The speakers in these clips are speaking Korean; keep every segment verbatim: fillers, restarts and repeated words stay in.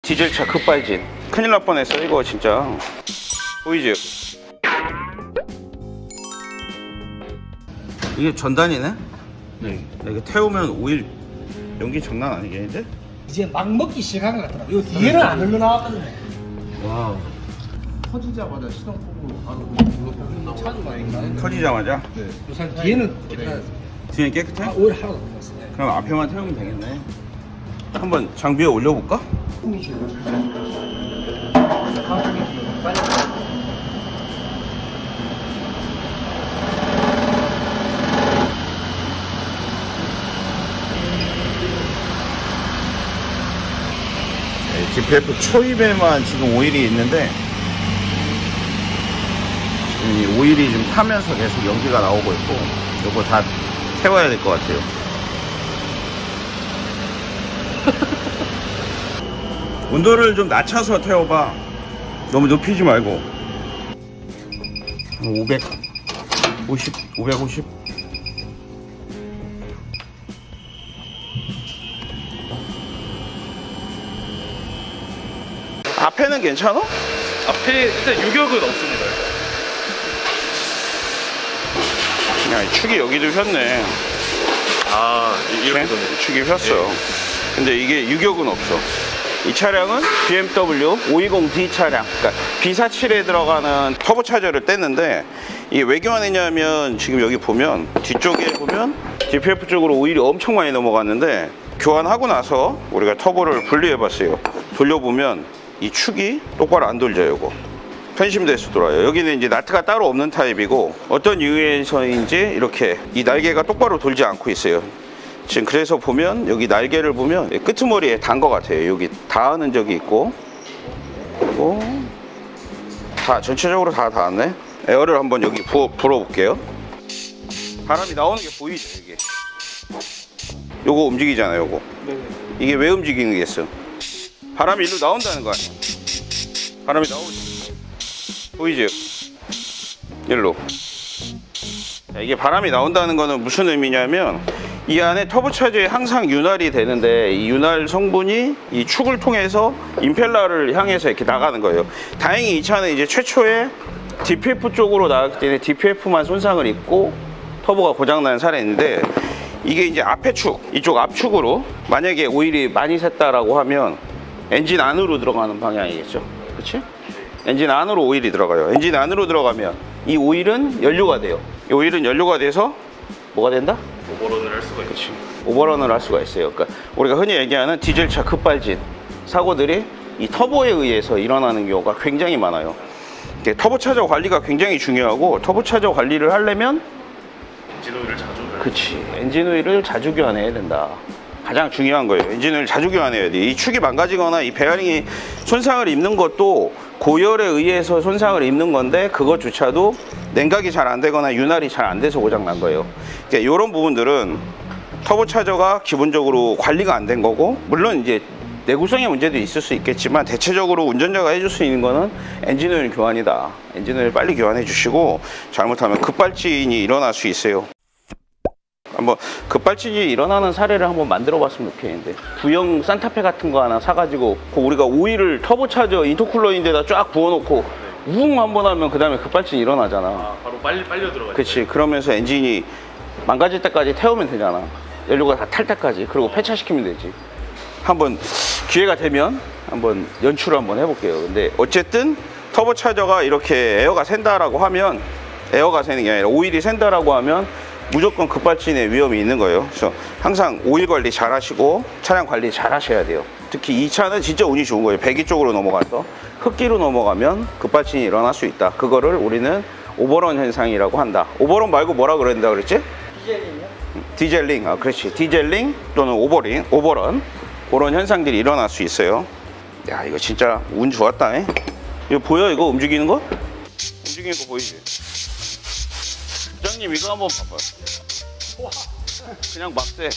디젤차 급발진. 큰일 날 뻔했어 이거 진짜. 보이지? 이게 전단이네? 네. 이거 태우면 오일 연기 장난 아니겠는데? 이제 막 먹기 시작한 것 같더라고. 요 뒤에는 안 흘러나왔거든요. 와. 터지자마자 시동폭으로 바로 눌러서 차도 많이 터지자마자? 네. 우선 뒤에는 깨끗하죠. 뒤에 깨끗해? 아, 오일 하나도 못 났어요. 그럼 앞에만 태우면 되겠네. 한번 장비에 올려볼까? 디피에프 초입에만 지금 오일이 있는데 지금 이 오일이 좀 타면서 계속 연기가 나오고 있고 요거 다 태워야 될 것 같아요. 온도를 좀 낮춰서 태워봐. 너무 높이지 말고. 오백오십, 오백오십. 앞에는 괜찮아? 앞에 일단 유격은 없습니다. 야, 축이 여기도 폈네. 아, 이렇게 네? 되네. 축이 폈어. 근데 이게 유격은 없어. 이 차량은 비엠더블유 오이십 디 차량, 그러니까 비 사십칠에 들어가는 터보차저를 뗐는데 이게 왜 교환했냐면 지금 여기 보면 뒤쪽에 보면 디피에프 쪽으로 오일이 엄청 많이 넘어갔는데 교환하고 나서 우리가 터보를 분리해 봤어요. 돌려보면 이 축이 똑바로 안 돌려요. 이거 편심돼서 돌아요. 여기는 이제 나트가 따로 없는 타입이고 어떤 이유에서인지 이렇게 이 날개가 똑바로 돌지 않고 있어요. 지금 그래서 보면 여기 날개를 보면 끄트머리에 단 것 같아요. 여기 닿은 적이 있고 그리고 다 전체적으로 다 닿았네. 에어를 한번 여기 부어, 불어볼게요. 바람이 나오는 게 보이죠? 이게 요거 움직이잖아요. 요거 이게 왜 움직이겠어? 바람이 일로 나온다는 거 아니야? 바람이 나오지. 보이죠? 일로. 자, 이게 바람이 나온다는 거는 무슨 의미냐면 이 안에 터보차저에 항상 윤활이 되는데 이 윤활 성분이 이 축을 통해서 임펠러를 향해서 이렇게 나가는 거예요. 다행히 이 차는 이제 최초에 디피에프 쪽으로 나갔기 때문에 디피에프만 손상을 입고 터보가 고장나는 사례인데 이게 이제 앞에 축, 이쪽 앞축으로 만약에 오일이 많이 샜다라고 하면 엔진 안으로 들어가는 방향이겠죠. 그렇지? 엔진 안으로 오일이 들어가요. 엔진 안으로 들어가면 이 오일은 연료가 돼요. 이 오일은 연료가 돼서 뭐가 된다? 오버런을 할 수가 있지. 오버런을 할 수가 있어요. 그러니까 우리가 흔히 얘기하는 디젤차 급발진 사고들이 이 터보에 의해서 일어나는 경우가 굉장히 많아요. 터보차저 관리가 굉장히 중요하고 터보차저 관리를 하려면 엔진 오일을 자주 그치 엔진 오일을 자주 교환해야 된다. 가장 중요한 거예요. 엔진 오일 자주 교환해야 돼. 이 축이 망가지거나 이 베어링이 손상을 입는 것도 고열에 의해서 손상을 입는 건데 그것조차도 냉각이 잘 안 되거나 윤활이 잘 안 돼서 고장 난 거예요. 그러니까 이런 부분들은 터보차저가 기본적으로 관리가 안 된 거고 물론 이제 내구성의 문제도 있을 수 있겠지만 대체적으로 운전자가 해줄 수 있는 거는 엔진 오일 교환이다. 엔진 오일 빨리 교환해 주시고 잘못하면 급발진이 일어날 수 있어요. 한번 급발진이 일어나는 사례를 한번 만들어 봤으면 좋겠는데 구형 산타페 같은 거 하나 사가지고 우리가 오일을 터보차저 인터쿨러인데다 쫙 부어놓고 우웅 한번 하면 그 다음에 급발진이 일어나잖아. 아, 바로 빨리 빨려 들어가지. 그치. 그러면서 엔진이 망가질 때까지 태우면 되잖아. 연료가 다 탈 때까지. 그리고 폐차시키면 되지. 한번 기회가 되면 한번 연출을 한번 해볼게요. 근데 어쨌든 터보차저가 이렇게 에어가 샌다라고 하면 에어가 새는 게 아니라 오일이 샌다라고 하면 무조건 급발진의 위험이 있는 거예요. 그래서 항상 오일 관리 잘 하시고 차량 관리 잘 하셔야 돼요. 특히 이 차는 진짜 운이 좋은 거예요. 배기 쪽으로 넘어가서 흡기로 넘어가면 급발진이 일어날 수 있다. 그거를 우리는 오버런 현상이라고 한다. 오버런 말고 뭐라 그랬다 그랬지? 디젤링이요? 디젤링. 아, 그렇지. 디젤링 또는 오버링, 오버런 그런 현상들이 일어날 수 있어요. 야, 이거 진짜 운 좋았다. 에? 이거 보여? 이거 움직이는 거? 움직이는 거 보이지? 부장님 이거 한번 봐봐요. 그냥 막세.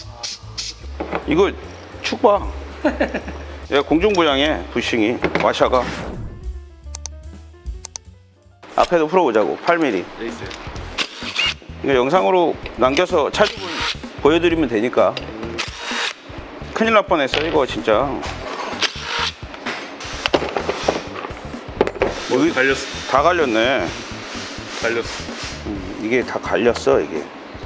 이거 축 봐. 얘가 공중부양해. 부싱이 와샤가. 앞에도 풀어보자고. 팔 밀리미터. 레이스. 이거 영상으로 남겨서 차주분 보여드리면 되니까. 큰일 날 뻔했어 이거 진짜. 여기 갈렸어. 다 갈렸네. 갈렸어. 음, 이게 다 갈렸어 이게.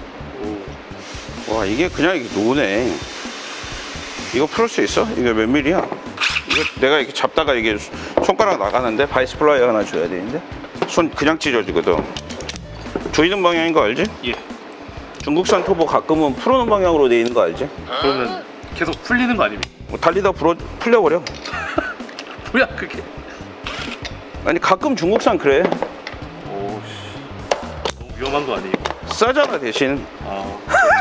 오. 와 이게 그냥 이게 노네. 이거 풀을 수 있어? 이게 몇 밀이야? 이거 내가 이렇게 잡다가 이게 손가락 나가는데 바이스 플라이어 하나 줘야 되는데 손 그냥 찢어지거든. 조이는 방향인 거 알지? 예. 중국산 토보 가끔은 풀어놓은 방향으로 돼 있는 거 알지? 그러면 계속 풀리는 거 아닙니까? 뭐 달리다 풀어, 풀려버려. 뭐야 그게? 아니 가끔 중국산 그래. 오씨. 너무 위험한 거 아니에요? 싸잖아 대신. 아.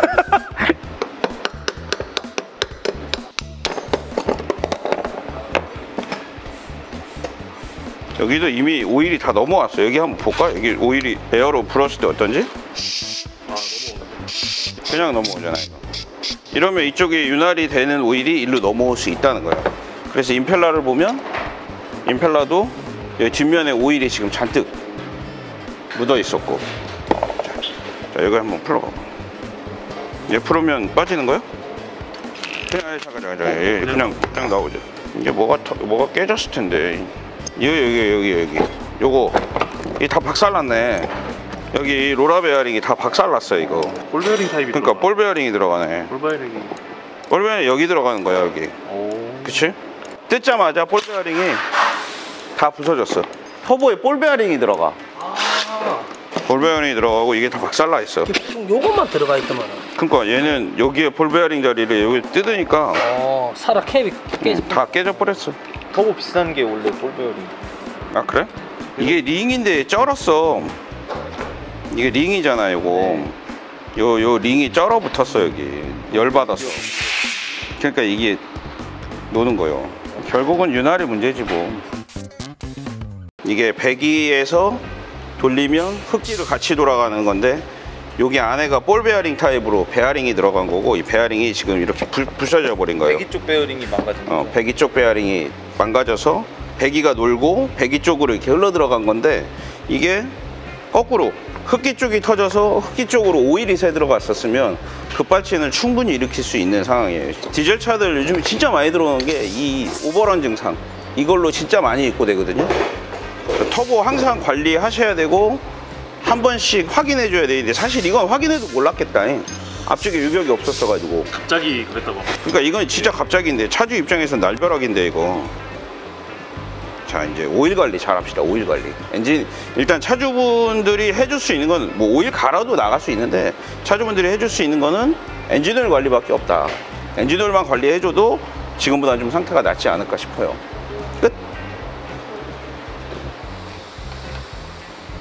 여기도 이미 오일이 다 넘어왔어. 여기 한번 볼까? 여기 오일이 에어로 불었을 때 어떤지? 아 넘어오네. 그냥 넘어오잖아 이거. 이러면 이쪽에 윤활이 되는 오일이 일로 넘어올 수 있다는 거야. 그래서 임펠러를 보면 임펠러도 여기 뒷면에 오일이 지금 잔뜩 묻어 있었고. 자, 자 이거 한번 풀어봐봐. 얘 풀으면 빠지는 거야? 그냥 아니, 잠깐 잠깐 잠깐 얘 그냥 그냥 나오죠. 이게 뭐가 터, 뭐가 깨졌을 텐데. 이거 여기 여기 여기 요거 이 다 박살났네. 여기 로라 베어링이 다 박살났어 이거. 볼 베어링 타입이. 그러니까 볼 베어링이 들어가네. 볼 베어링이. 볼 베어링 여기 들어가는 거야 여기. 오. 그치? 뜯자마자 볼 베어링이 다 부서졌어. 터보에 볼 베어링이 들어가. 볼 베어링이 들어가고 이게 다 박살나 있어. 요것만 들어가 있더만. 그러니까 얘는 여기에 볼 베어링 자리를 여기 뜯으니까 어, 살아 캡이 깨져. 다 깨져 버렸어. 터보 비싼 게 원래 볼 베어링. 아 그래? 이게 링인데 쩔었어. 이게 링이잖아 요거. 요, 요 링이 쩔어 붙었어 여기. 열 받았어. 그러니까 이게 노는 거요. 결국은 윤활이 문제지 뭐. 이게 배기에서 돌리면 흡기로 같이 돌아가는 건데 여기 안에가 볼 베어링 타입으로 베어링이 들어간 거고 이 베어링이 지금 이렇게 부, 부셔져 버린 거예요. 배기 쪽 베어링이 망가진 거죠. 어, 배기 쪽 베어링이 망가져서 배기가 놀고 배기 쪽으로 이렇게 흘러 들어간 건데 이게 거꾸로 흡기 쪽이 터져서 흡기 쪽으로 오일이 새 들어갔었으면 급발진을 충분히 일으킬 수 있는 상황이에요. 디젤 차들 요즘 진짜 많이 들어오는 게 이 오버런 증상 이걸로 진짜 많이 입고되거든요. 터보 항상 관리하셔야 되고 한 번씩 확인해 줘야 되는데 사실 이건 확인해도 몰랐겠다. 앞쪽에 유격이 없었어 가지고. 갑자기 그랬다고. 그러니까 이건 진짜 갑자기인데 차주 입장에서는 날벼락인데 이거. 자 이제 오일 관리 잘 합시다. 오일 관리. 엔진 일단 차주분들이 해줄 수 있는 건 뭐 오일 갈아도 나갈 수 있는데 차주분들이 해줄 수 있는 거는 엔진 오일 관리밖에 없다. 엔진 오일만 관리해줘도 지금보다 좀 상태가 낫지 않을까 싶어요. 끝.